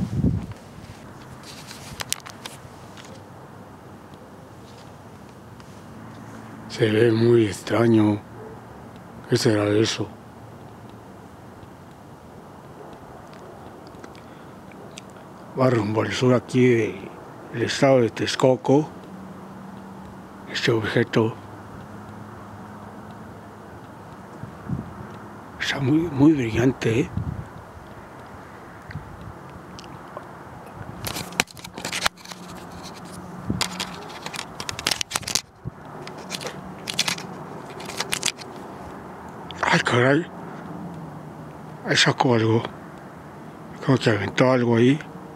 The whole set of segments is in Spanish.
Se ve muy extraño. ¿Qué será eso? Va rumbo al sur aquí del estado de Texcoco. Este objeto está muy brillante, ¿eh? Ay, caray. Ahí sacó algo. Creo que aventó algo ahí.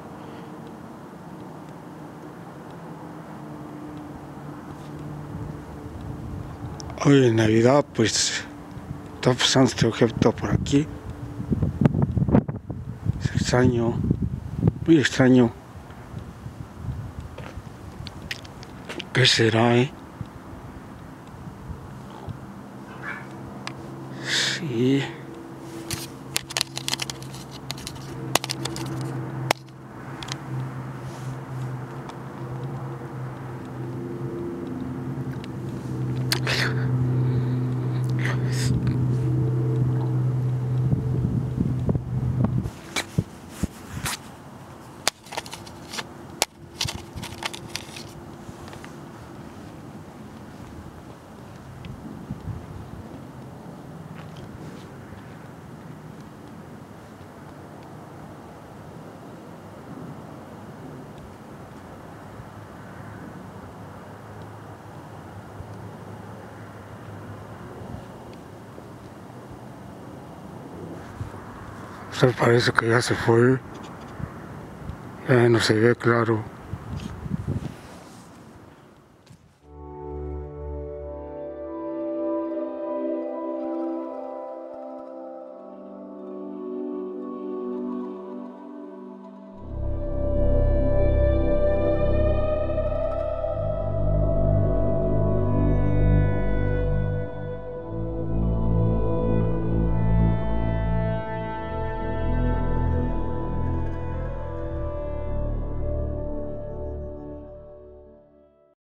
Hoy en Navidad, pues, está pasando este objeto por aquí. Es extraño. Muy extraño. ¿Qué será, eh? Sí. Parece que ya se fue. Ya no se ve claro.